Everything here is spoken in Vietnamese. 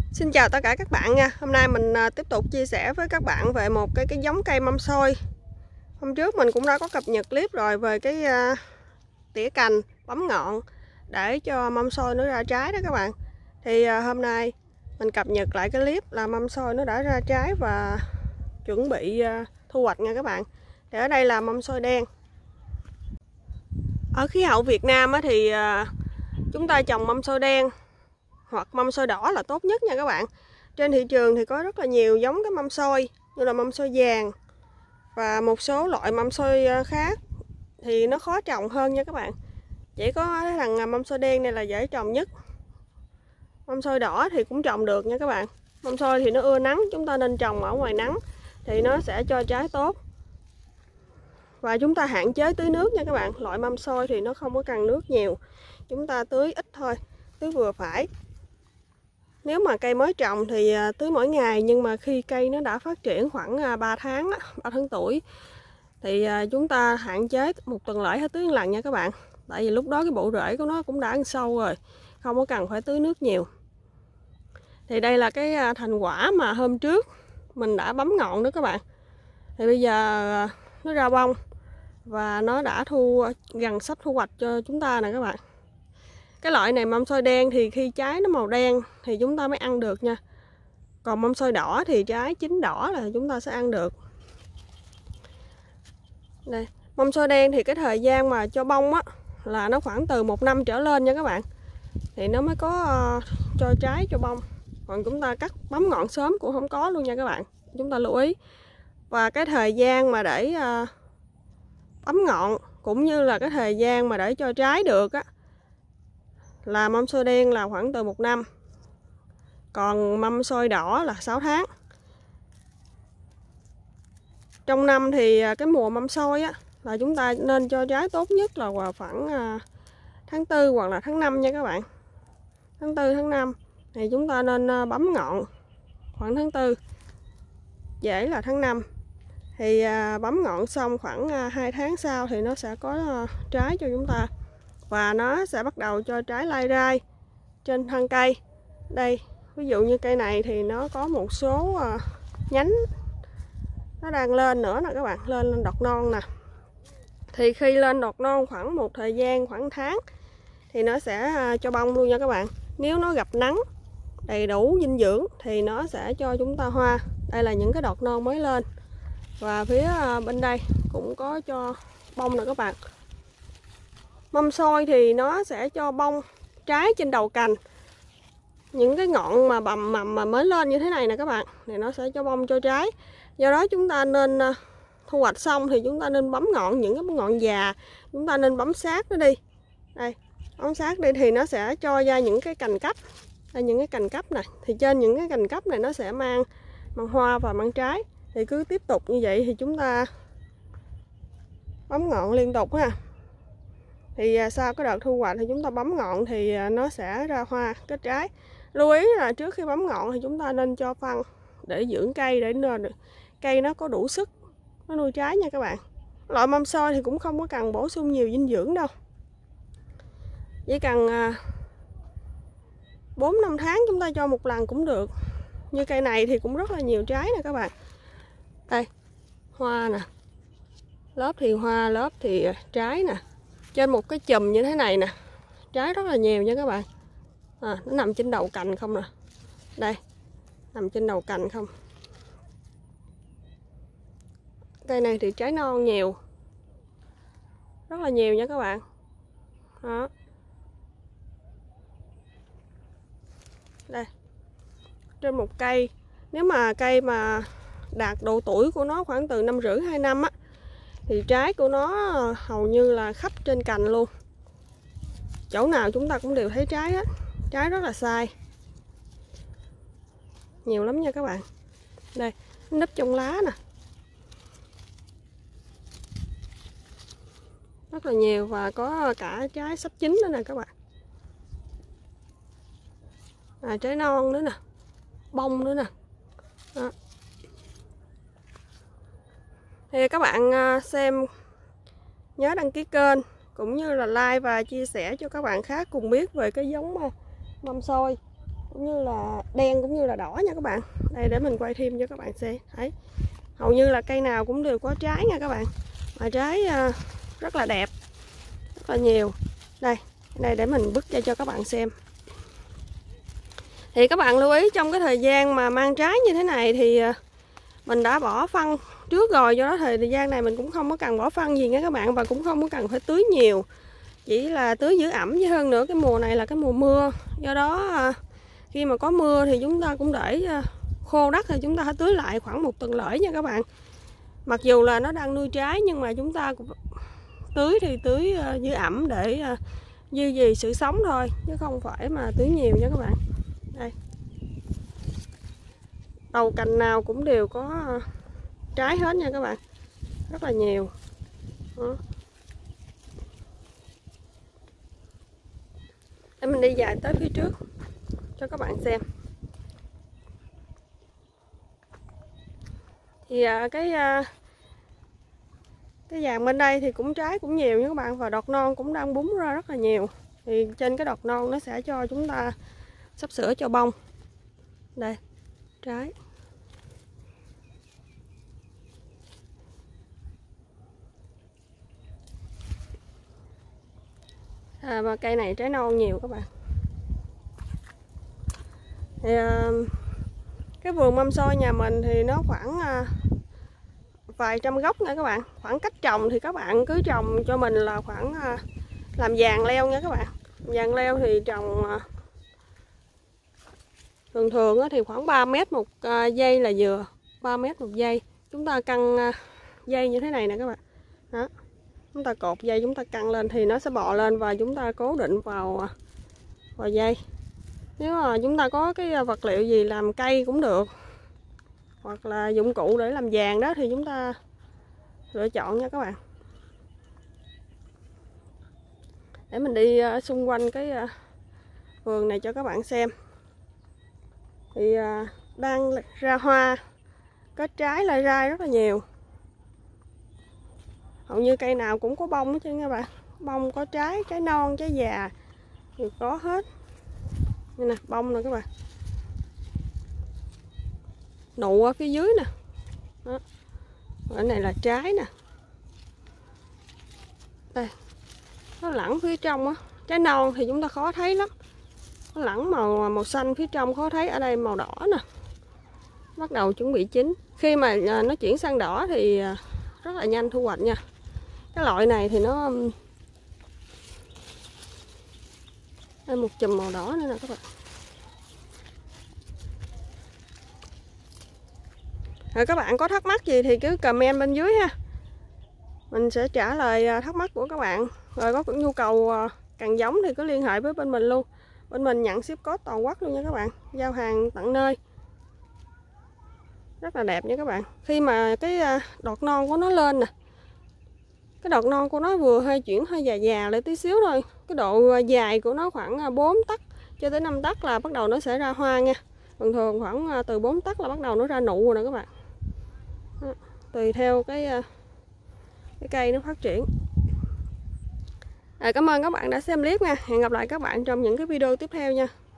Xin chào tất cả các bạn nha. Hôm nay mình tiếp tục chia sẻ với các bạn về một cái giống cây mâm xôi. Hôm trước mình cũng đã có cập nhật clip rồi về cái tỉa cành, bấm ngọn để cho mâm xôi nó ra trái đó các bạn. Thì hôm nay mình cập nhật lại cái clip là mâm xôi nó đã ra trái và chuẩn bị thu hoạch nha các bạn. Thì ở đây là mâm xôi đen. Ở khí hậu Việt Nam thì chúng ta trồng mâm xôi đen hoặc mâm xôi đỏ là tốt nhất nha các bạn. Trên thị trường thì có rất là nhiều giống cái mâm xôi như là mâm xôi vàng và một số loại mâm xôi khác thì nó khó trồng hơn nha các bạn. Chỉ có cái thằng mâm xôi đen này là dễ trồng nhất. Mâm xôi đỏ thì cũng trồng được nha các bạn. Mâm xôi thì nó ưa nắng, chúng ta nên trồng ở ngoài nắng thì nó sẽ cho trái tốt. Và chúng ta hạn chế tưới nước nha các bạn. Loại mâm xôi thì nó không có cần nước nhiều, chúng ta tưới ít thôi, tưới vừa phải. Nếu mà cây mới trồng thì tưới mỗi ngày, nhưng mà khi cây nó đã phát triển khoảng 3 tháng tuổi thì chúng ta hạn chế một tuần lễ tưới một lần nha các bạn. Tại vì lúc đó cái bộ rễ của nó cũng đã ăn sâu rồi, không có cần phải tưới nước nhiều. Thì đây là cái thành quả mà hôm trước mình đã bấm ngọn đó các bạn. Thì bây giờ nó ra bông và nó đã gần sắp thu hoạch cho chúng ta nè các bạn. Cái loại này mâm xôi đen thì khi trái nó màu đen thì chúng ta mới ăn được nha. Còn mâm xôi đỏ thì trái chín đỏ là chúng ta sẽ ăn được. Đây, mâm xôi đen thì cái thời gian mà cho bông là nó khoảng từ 1 năm trở lên nha các bạn. Thì nó mới có cho trái cho bông. Còn chúng ta cắt bấm ngọn sớm cũng không có luôn nha các bạn. Chúng ta lưu ý. Và cái thời gian mà để bấm ngọn cũng như là cái thời gian mà để cho trái được là mâm xôi đen là khoảng từ 1 năm. Còn mâm xôi đỏ là 6 tháng. Trong năm thì cái mùa mâm xôi là chúng ta nên cho trái tốt nhất là vào khoảng tháng 4 hoặc là tháng 5 nha các bạn. Tháng 4 tháng 5 thì chúng ta nên bấm ngọn khoảng tháng 4. Dễ là tháng 5. Thì bấm ngọn xong khoảng 2 tháng sau thì nó sẽ có trái cho chúng ta. Và nó sẽ bắt đầu cho trái lai rai trên thân cây. Đây, ví dụ như cây này thì nó có một số nhánh nó đang lên nữa nè các bạn, lên đọt non nè. Thì khi lên đọt non khoảng một thời gian khoảng tháng thì nó sẽ cho bông luôn nha các bạn. Nếu nó gặp nắng đầy đủ dinh dưỡng thì nó sẽ cho chúng ta hoa. Đây là những cái đọt non mới lên. Và phía bên đây cũng có cho bông nè các bạn. Mâm xôi thì nó sẽ cho bông trái trên đầu cành. Những cái ngọn mà bầm mầm mà mới lên như thế này nè các bạn, thì nó sẽ cho bông cho trái. Do đó chúng ta nên thu hoạch xong thì chúng ta nên bấm ngọn, những cái ngọn già chúng ta nên bấm sát nó đi. Đây, bấm sát đi thì nó sẽ cho ra những cái cành cấp. Đây, những cái cành cấp này thì trên những cái cành cấp này nó sẽ mang hoa và mang trái. Thì cứ tiếp tục như vậy thì chúng ta bấm ngọn liên tục ha. Thì sau cái đợt thu hoạch thì chúng ta bấm ngọn thì nó sẽ ra hoa kết trái. Lưu ý là trước khi bấm ngọn thì chúng ta nên cho phân để dưỡng cây, để cây nó có đủ sức nó nuôi trái nha các bạn. Loại mâm xôi thì cũng không có cần bổ sung nhiều dinh dưỡng đâu. Chỉ cần 4-5 tháng chúng ta cho một lần cũng được. Như cây này thì cũng rất là nhiều trái nè các bạn. Đây, hoa nè. Lớp thì hoa, lớp thì trái nè. Trên một cái chùm như thế này nè, trái rất là nhiều nha các bạn. Nó nằm trên đầu cành không nè. Đây, nằm trên đầu cành không. Cây này thì trái non nhiều, rất là nhiều nha các bạn. Đó. Đây, trên một cây, nếu mà cây mà đạt độ tuổi của nó khoảng từ 1,5 năm 2 năm thì trái của nó hầu như là khắp trên cành luôn. Chỗ nào chúng ta cũng đều thấy trái hết. Trái rất là sai, nhiều lắm nha các bạn. Đây, nấp trong lá nè, rất là nhiều và có cả trái sắp chín nữa nè các bạn. Trái non nữa nè, bông nữa nè. Đó. Thì các bạn xem nhớ đăng ký kênh cũng như là like và chia sẻ cho các bạn khác cùng biết về cái giống mâm xôi cũng như là đen cũng như là đỏ nha các bạn. Đây để mình quay thêm cho các bạn xem. Thấy hầu như là cây nào cũng đều có trái nha các bạn, mà trái rất là đẹp, rất là nhiều. Đây để mình bứt cho các bạn xem. Thì các bạn lưu ý trong cái thời gian mà mang trái như thế này thì mình đã bỏ phân trước rồi, do đó thời gian này mình cũng không có cần bỏ phân gì nha các bạn, và cũng không có cần phải tưới nhiều, chỉ là tưới giữ ẩm. Với hơn nữa cái mùa này là cái mùa mưa, do đó khi mà có mưa thì chúng ta cũng để khô đất thì chúng ta hãy tưới lại khoảng 1 tuần lễ nha các bạn. Mặc dù là nó đang nuôi trái nhưng mà chúng ta cũng tưới thì tưới giữ ẩm để duy trì sự sống thôi, chứ không phải mà tưới nhiều nha các bạn. Đây, đầu cành nào cũng đều có trái hết nha các bạn, rất là nhiều. Đó. Để mình đi dài tới phía trước cho các bạn xem. Thì cái vàng bên đây thì cũng trái cũng nhiều nha các bạn, và đọt non cũng đang búng ra rất là nhiều. Thì trên cái đọt non nó sẽ cho chúng ta sắp sửa cho bông. Đây, trái. Và cây này trái non nhiều các bạn. Thì cái vườn mâm xôi nhà mình thì nó khoảng vài trăm gốc nha các bạn. Khoảng cách trồng thì các bạn cứ trồng cho mình là khoảng làm vàng leo nha các bạn. Vàng leo thì trồng thường thì khoảng 3 mét một dây là vừa, 3 mét một dây. Chúng ta căng dây như thế này nè các bạn. Đó. Chúng ta cột dây, chúng ta căng lên thì nó sẽ bò lên và chúng ta cố định vào dây. Nếu mà chúng ta có cái vật liệu gì làm cây cũng được, hoặc là dụng cụ để làm vàng đó thì chúng ta lựa chọn nha các bạn. Để mình đi xung quanh cái vườn này cho các bạn xem. Thì đang ra hoa, có trái lại ra rất là nhiều. Hầu như cây nào cũng có bông hết trơn các bạn. Bông có trái, trái non, trái già đều có hết. Đây nè, bông nè các bạn. Nụ ở phía dưới nè. Đó. Ở này là trái nè. Đây. Nó lẫn phía trong á. Trái non thì chúng ta khó thấy lắm. Nó lẫn màu xanh phía trong khó thấy. Ở đây màu đỏ nè. Bắt đầu chuẩn bị chín. Khi mà nó chuyển sang đỏ thì rất là nhanh thu hoạch nha. Cái loại này thì nó đây, một chùm màu đỏ nữa nè các bạn. Rồi các bạn có thắc mắc gì thì cứ comment bên dưới ha. Mình sẽ trả lời thắc mắc của các bạn. Rồi có nhu cầu cần giống thì cứ liên hệ với bên mình luôn. Bên mình nhận ship code toàn quốc luôn nha các bạn. Giao hàng tận nơi. Rất là đẹp nha các bạn. Khi mà cái đọt non của nó lên nè. Cái đọt non của nó vừa hơi chuyển hơi già lại tí xíu thôi. Cái độ dài của nó khoảng 4 tấc cho tới 5 tấc là bắt đầu nó sẽ ra hoa nha. Thường khoảng từ 4 tấc là bắt đầu nó ra nụ rồi nè các bạn. Đó. Tùy theo cái cây nó phát triển. Cảm ơn các bạn đã xem clip nha. Hẹn gặp lại các bạn trong những cái video tiếp theo nha.